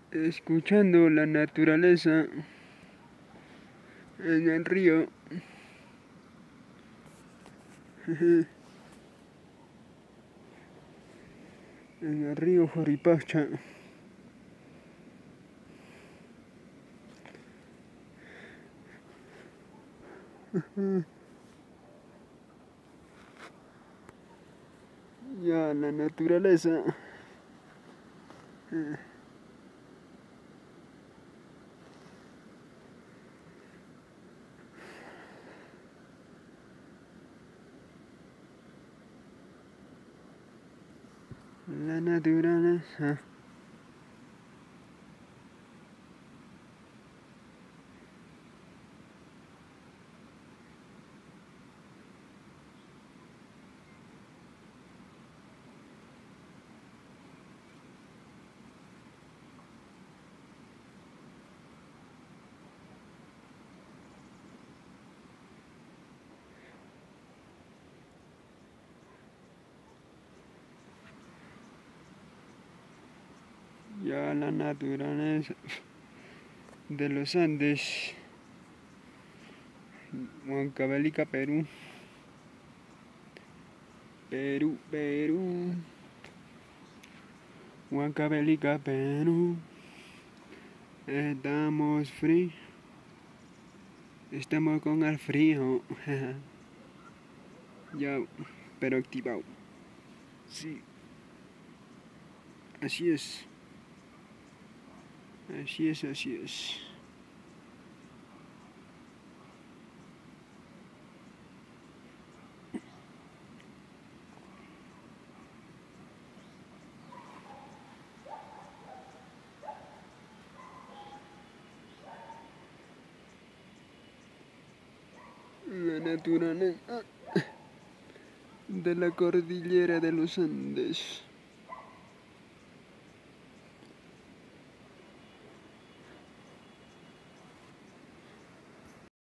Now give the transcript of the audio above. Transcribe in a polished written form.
escuchando la naturaleza en el río. En el río Joripacha. Ya la naturaleza. La naturaleza. Ya la naturaleza de los Andes, Huancavelica, Perú. Perú. Huancavelica, Perú. Estamos frío. Estamos con el frío. Ya, pero activado. Sí. Así es. Así es. La naturaleza de la cordillera de los Andes.